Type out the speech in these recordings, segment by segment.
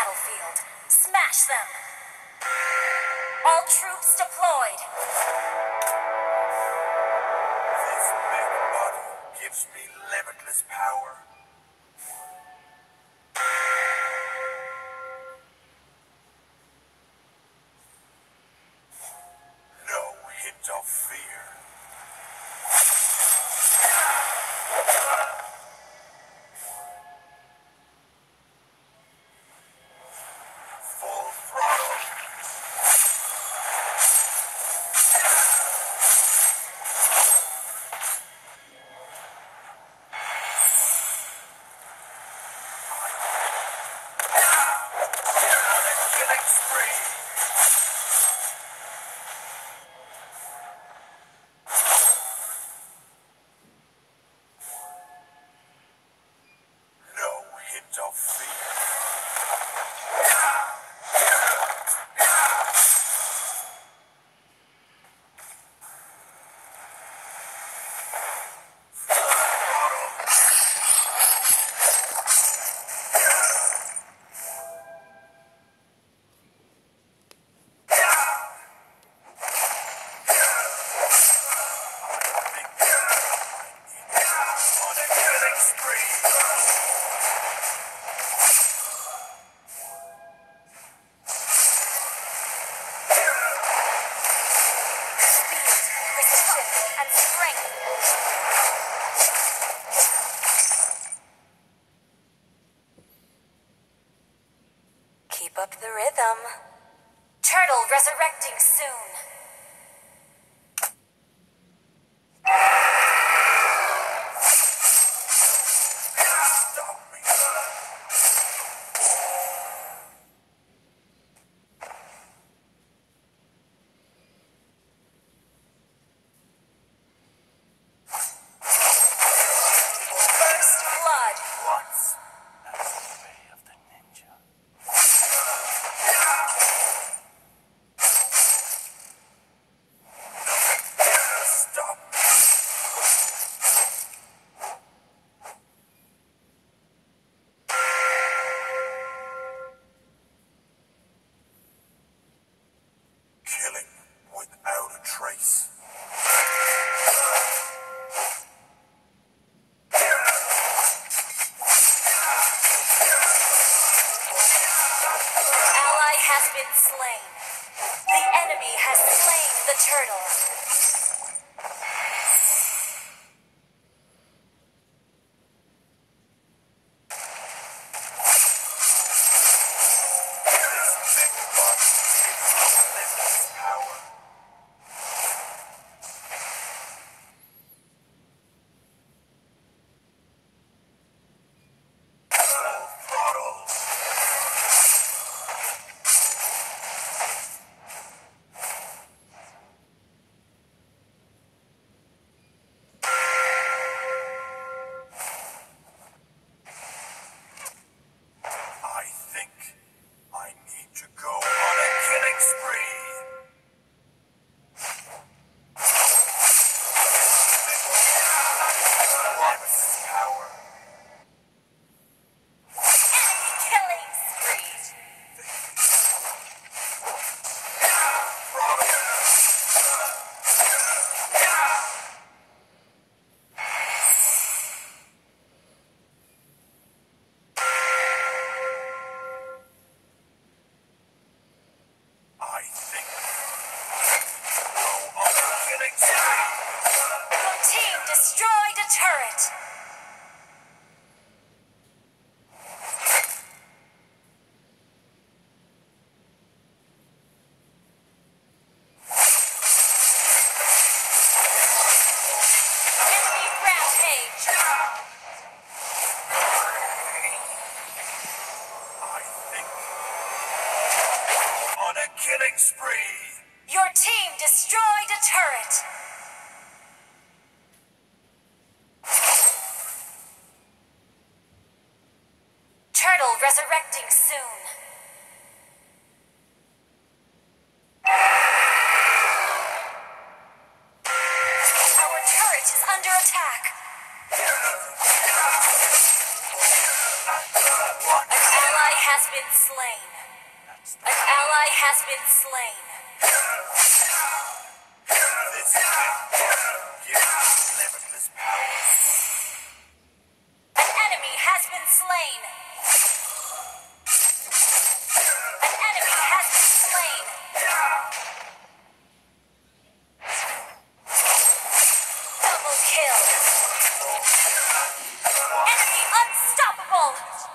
battlefield. Smash them! All troops deployed. This big body gives me limitless power. No hint of fear. Full throttle. Killing spree. No hint of fear. On a killing spree. Speed, precision, and strength. Keep up the rhythm. Turtle resurrecting soon. Stop me. First blood. Once. That's the way of the ninja. Stop. Killing without a trace. Ally has been slain. The enemy has slain the turtle. This big body gives me limitless power. Full throttle. I think I need to go on a killing spree. What's power? Killing spree. I think go on a killing spree. Your team destroyed a turret. Enemy rampage. I think go on a killing spree. Your team destroyed a turret. Turtle resurrecting soon. Our turret is under attack. An ally has has been slain. An ally has been slain. This gives me limitless power. An enemy has been slain. An enemy has been slain. Double kill. Enemy unstoppable.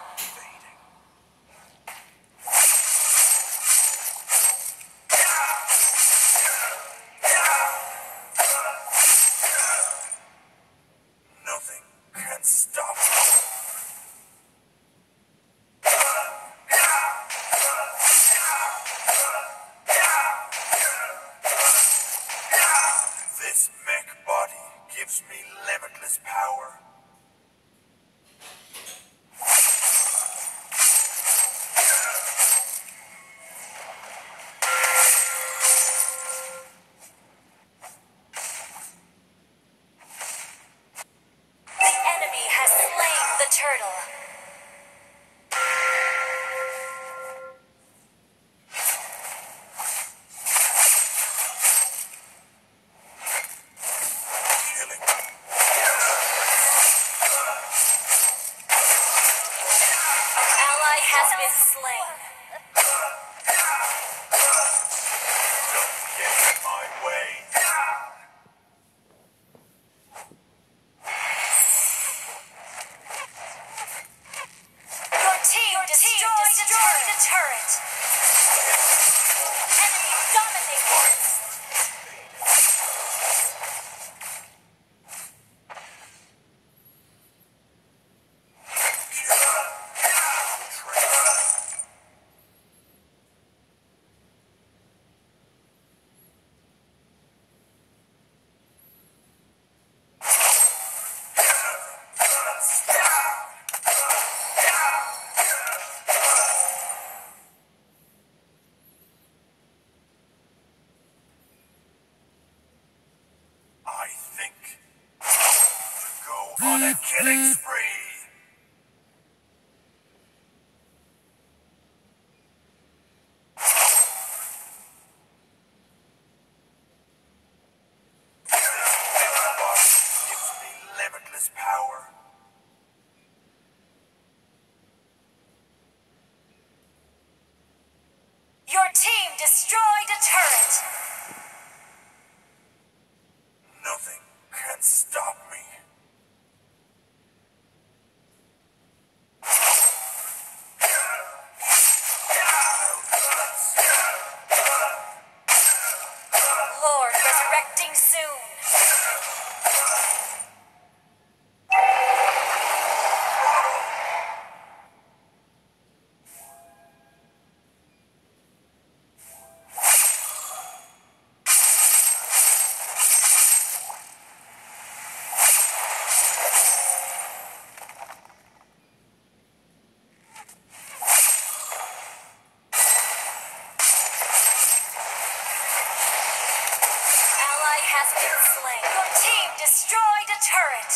Nothing can stop me. This mech body gives me limitless power. The enemy has slain the turtle. Killing. Ally has been slain. Get in my way. Your team destroyed a turret. Enemy dominated. I think to go on a killing spree. Gives me limitless power. Your team destroyed a turret. Nothing can stop me. Lord resurrecting soon. Ally has been slain. Your team destroyed a turret.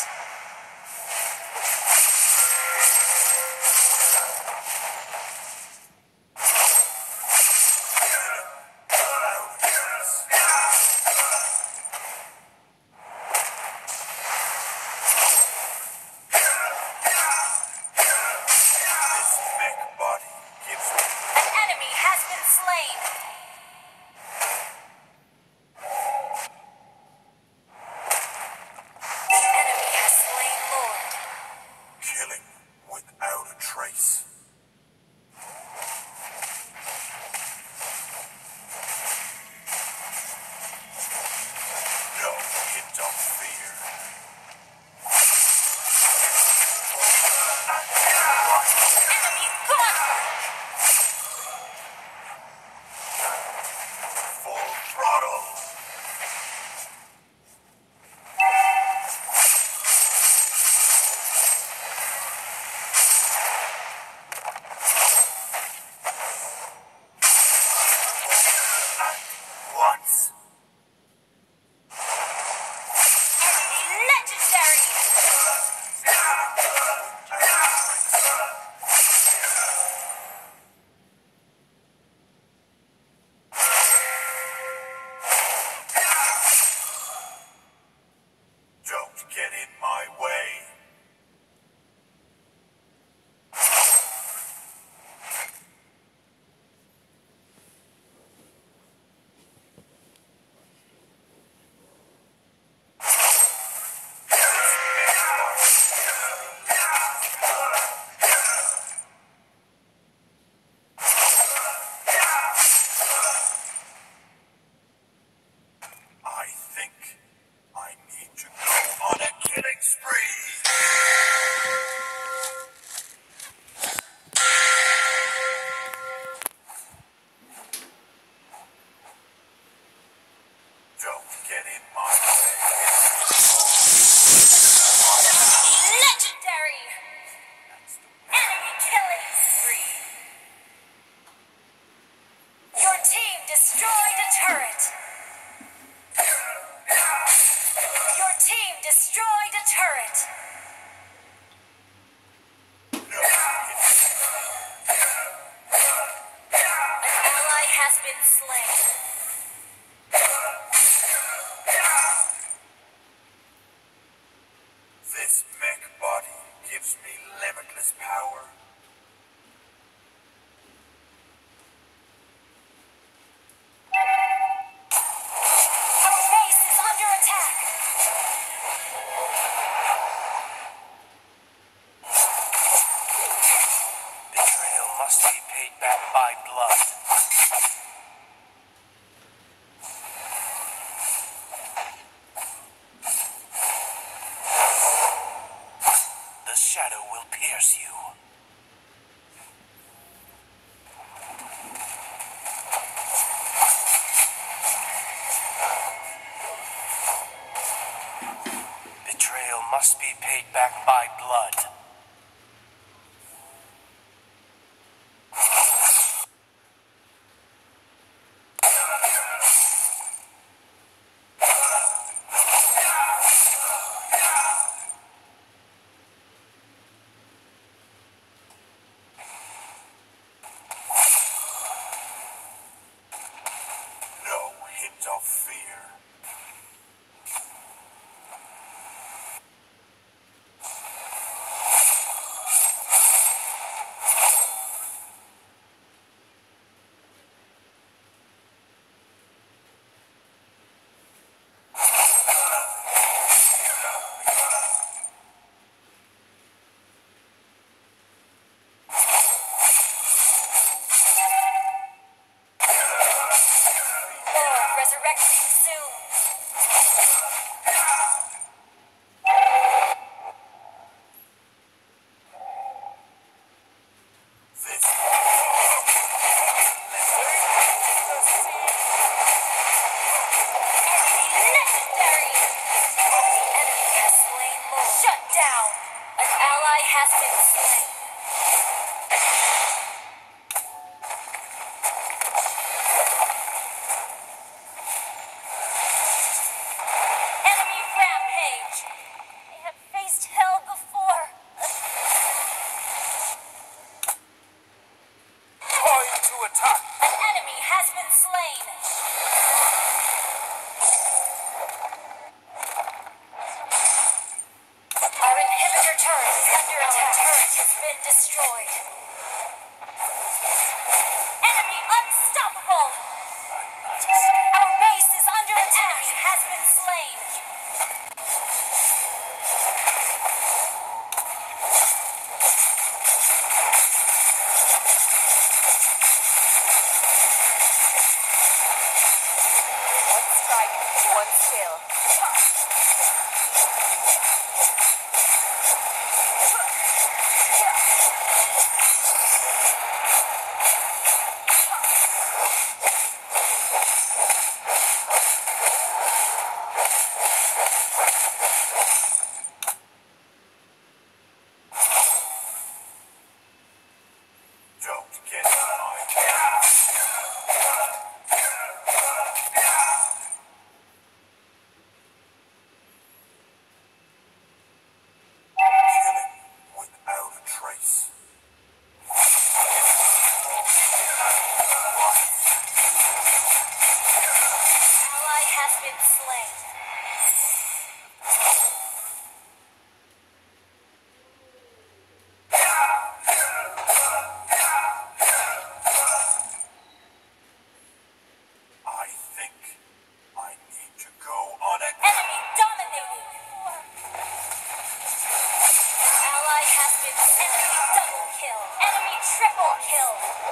This mech body gives me An enemy has been slain. The enemy has slain Lord. killing without a trace. No hint of fear. Enemy godlike. Full throttle. power. Our base is under attack. Betrayal must be paid back by blood. The shadow will pierce you. Betrayal must be paid back by blood. No hint of fear. Resurrecting soon. This Enemy legendary. The enemy has slain Lord. Shut down. An ally has been slain. Enemy rampage. They have faced hell before. point to attack. An enemy has been slain. Our inhibitor turret is under attack. Our turret has been destroyed. Enemy unstoppable. Our base is under attack. Enemy has been slain. One strike, one kill. Don't get my killing without a trace. Ally has been slain. I think I need to go on a Enemy dominating. Ally has been enemy double kill. Enemy triple kill.